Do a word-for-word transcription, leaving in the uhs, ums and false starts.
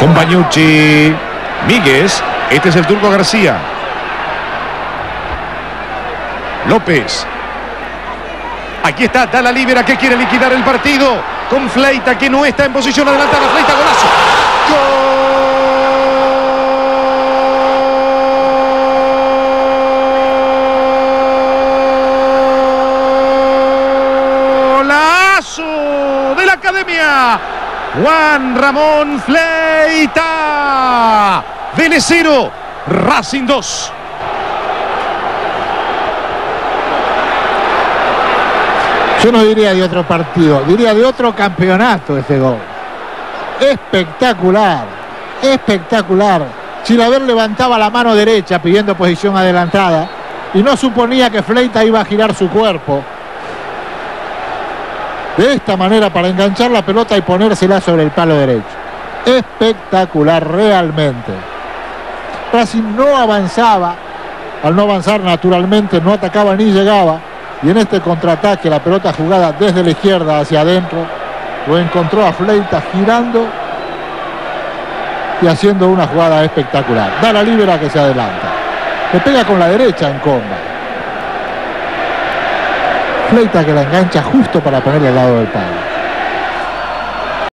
Compañucci. Míguez. Este es el Turco García. López. Aquí está, da la libera que quiere liquidar el partido. Con Fleita, que no está en posición adelantada. Fleita, golazo. ¡Golazo de la Academia! Juan Ramón Fleita. Vélez cero, Racing dos. Yo no diría de otro partido, diría de otro campeonato ese gol. Espectacular, espectacular. Chilaver levantaba la mano derecha pidiendo posición adelantada y no suponía que Fleita iba a girar su cuerpo de esta manera para enganchar la pelota y ponérsela sobre el palo derecho. Espectacular realmente. Racing no avanzaba, al no avanzar naturalmente no atacaba ni llegaba, y en este contraataque la pelota jugada desde la izquierda hacia adentro lo encontró a Fleita girando y haciendo una jugada espectacular. Da la libera que se adelanta, le pega con la derecha en comba. Fleita que la engancha justo para ponerle al lado del palo.